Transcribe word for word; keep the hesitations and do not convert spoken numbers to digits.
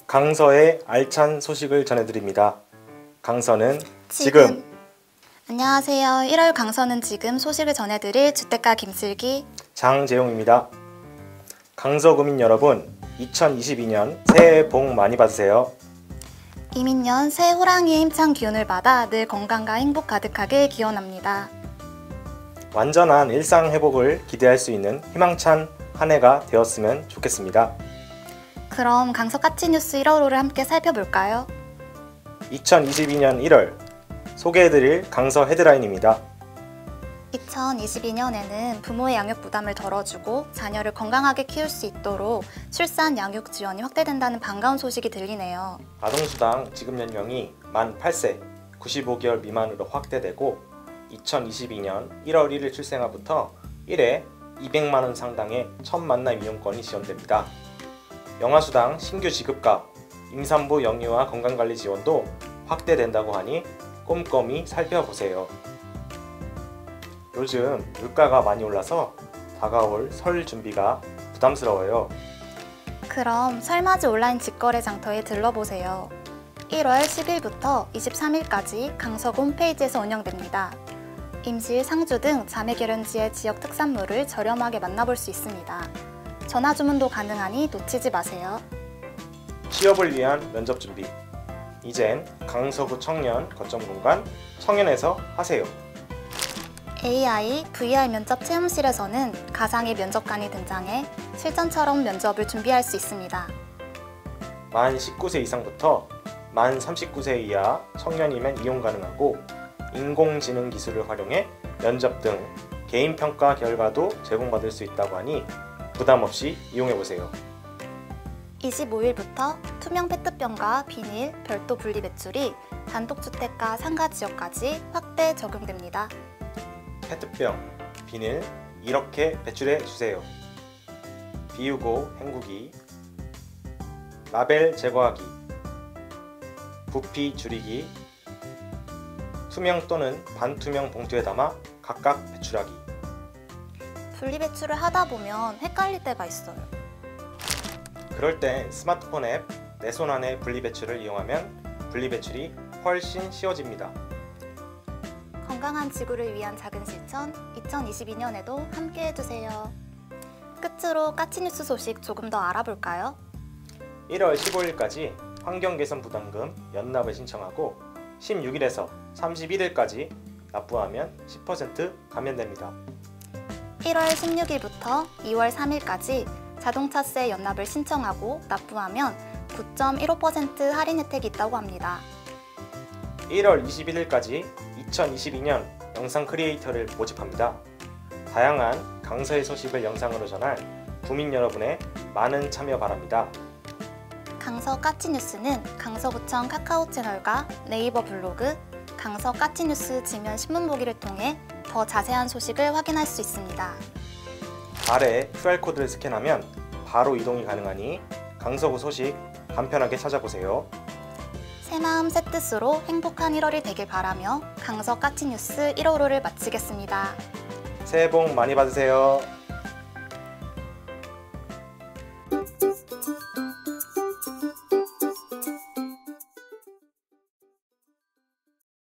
강서의 알찬 소식을 전해드립니다. 강서는 지금. 지금. 안녕하세요. 일월 강서는 지금 소식을 전해드릴 주택가 김슬기, 장재용입니다. 강서구민 여러분, 이천이십이 년 새해 복 많이 받으세요. 이민년 새 호랑이의 힘찬 기운을 받아 늘 건강과 행복 가득하길 기원합니다. 완전한 일상 회복을 기대할 수 있는 희망찬 한 해가 되었으면 좋겠습니다. 그럼 강서 까치뉴스 일월호를 함께 살펴볼까요? 이천이십이 년 일월 소개해드릴 강서 헤드라인입니다. 이천이십이 년에는 부모의 양육 부담을 덜어주고 자녀를 건강하게 키울 수 있도록 출산 양육 지원이 확대된다는 반가운 소식이 들리네요. 아동수당 지급 연령이 만 팔 세 구십오 개월 미만으로 확대되고 이천이십이 년 일월 일일 출생아부터 일 회 이백만 원 상당의 첫 만남 이용권이 지원됩니다. 영아수당 신규 지급과 임산부 영유아 건강관리 지원도 확대된다고 하니 꼼꼼히 살펴보세요. 요즘 물가가 많이 올라서 다가올 설 준비가 부담스러워요. 그럼 설맞이 온라인 직거래 장터에 들러보세요. 일월 십일부터 이십삼 일까지 강서구 홈페이지에서 운영됩니다. 임실, 상주 등 자매결연지의 지역 특산물을 저렴하게 만나볼 수 있습니다. 전화 주문도 가능하니 놓치지 마세요. 취업을 위한 면접 준비. 이젠 강서구 청년 거점 공간 청년에서 하세요. 에이아이, 브이알 면접 체험실에서는 가상의 면접관이 등장해 실전처럼 면접을 준비할 수 있습니다. 만 십구 세 이상부터 만 삼십구 세 이하 청년이면 이용 가능하고 인공지능 기술을 활용해 면접 등 개인평가 결과도 제공받을 수 있다고 하니 부담 없이 이용해보세요. 이십오 일부터 투명 페트병과 비닐, 별도 분리 배출이 단독주택가 상가 지역까지 확대 적용됩니다. 페트병, 비닐 이렇게 배출해 주세요. 비우고 헹구기, 라벨 제거하기, 부피 줄이기, 투명 또는 반투명 봉투에 담아 각각 배출하기. 분리 배출을 하다 보면 헷갈릴 때가 있어요. 그럴 때 스마트폰 앱 내 손 안에 분리 배출을 이용하면 분리 배출이 훨씬 쉬워집니다. 건강한 지구를 위한 작은 실천, 이천이십이 년에도 함께 해주세요. 끝으로 까치뉴스 소식 조금 더 알아볼까요? 일월 십오 일까지 환경개선 부담금 연납을 신청하고 십육 일에서 삼십일 일까지 납부하면 십 퍼센트 감면됩니다. 일월 십육 일부터 이월 삼 일까지 자동차세 연납을 신청하고 납부하면 구 점 일오 퍼센트 할인 혜택이 있다고 합니다. 일월 이십일 일까지 이천이십이 년 영상 크리에이터를 모집합니다. 다양한 강서의 소식을 영상으로 전할 구민 여러분의 많은 참여 바랍니다. 강서 까치뉴스는 강서구청 카카오 채널과 네이버 블로그, 강서 까치뉴스 지면 신문보기를 통해 더 자세한 소식을 확인할 수 있습니다. 아래 큐알코드를 스캔하면 바로 이동이 가능하니 강서구 소식 간편하게 찾아보세요. 새마음 새뜻으로 행복한 일월이 되길 바라며 강서 까치뉴스 일월호를 마치겠습니다. 새해 복 많이 받으세요.